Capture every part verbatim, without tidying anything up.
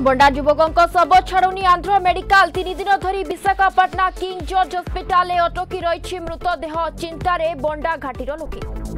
बंडा युवकों शव छाड़ुनी आंध्र मेडिकल तीन दिन धरी विशाखापाटना किंग जॉर्ज हॉस्पिटल अटकी रही मृतदेह चिंतार बंडा घाटीर लोके।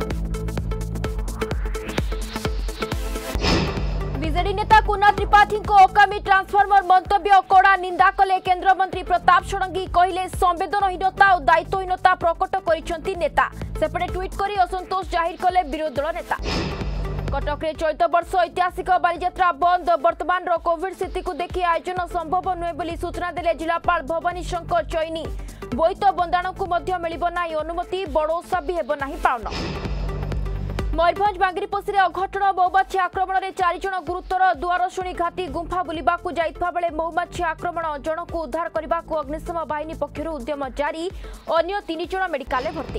बीजेडी नेता कुना त्रिपाठी अकामी ट्रांसफॉर्मर मंतव्य कड़ा निंदा कले केंद्रमंत्री प्रताप षडंगी कहले संवेदनहीनता और दायित्वहीनता प्रकट कर नेता सेपटे ट्वीट कर असंतोष जाहिर कले विरोधी दल नेता। कटक रे चलित वर्ष ऐतिहासिक बालीजात्रा बंद वर्तमान कोविड स्थिति को देखि आयोजन संभव नुहे बोली सूचना देले जिलापाल भवानी शंकर चैनी। बोईत बंदाण को मध्य मिलिब नाही अनुमति बड़ोसा भी हेब नाही पालन। मयूरभंज बांगिरीपोषी अघटन मौमाछी आक्रमण में चार जन गुरुतर दुआरशुणी घाटी गुंफा बुलिबाकू जाइतबा बेले मौमाछी आक्रमण जन को उद्धार करने को अग्निशम बाहिनी पक्षर उद्यम जारी अन्य तीन जन मेडिकल भर्ती।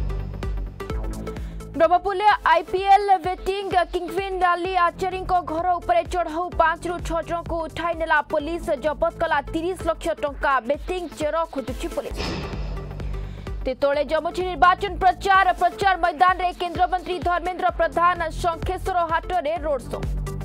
Brahmapur IPL betting kingpin Lali Acharya घर उपरे चढ़ाऊ पांच रु छह जन को उठाई नेला पुलिस जबत कला तीस लाख टंका बेटिंग चेर खोजुची पुलिस। तेतोले जमुची निर्वाचन प्रचार प्रचार मैदान रे केंद्रमंत्री धर्मेंद्र प्रधान शंखेश्वर हाट रे रोड शो।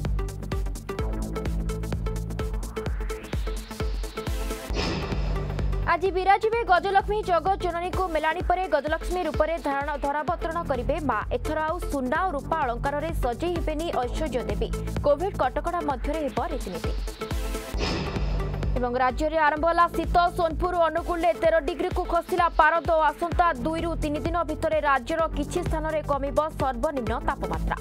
आज विराजिबे गजलक्ष्मी जगत जननी को मेलाणी परे गजलक्ष्मी रूप में धरावतरण करेंगे माँ। एथर आउ सुना और रूपा अलंकार रे सजई हेबेनी ऐश्वर्य देवी। कोविड कटकड़ा मध्य रीतिनीति एवं राज्य में आरंभ होला शीत। सोनपुर और अनुगुल तेरह डिग्री को खसला पारद। आसंता दुई रु तीन दिन भितर राज्यर किछि स्थान रे कमिब सर्वनिम्न तापमात्रा।